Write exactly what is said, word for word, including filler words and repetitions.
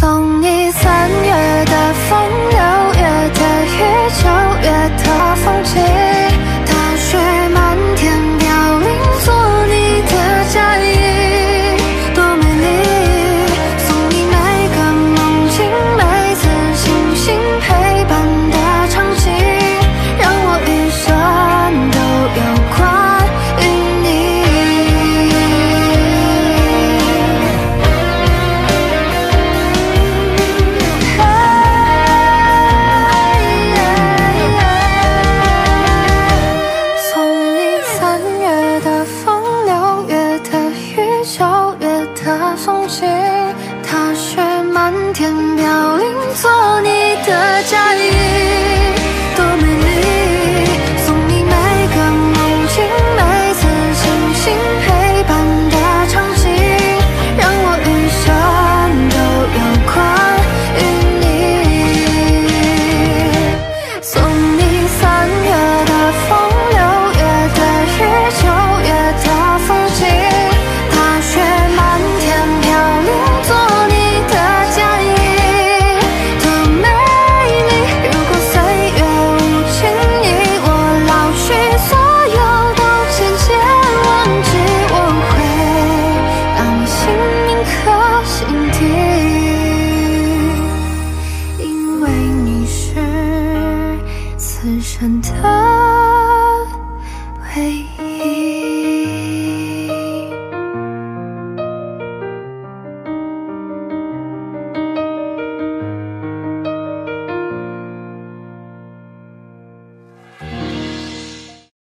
送你三月的风，六月的雨，九月的风景，大雪漫天飘零，做你的嫁衣，多美丽。送你每个梦境，每次星星陪伴的场景，让我余生都有关于你。送你三月的风，六月的雨，九月的风景，大雪漫天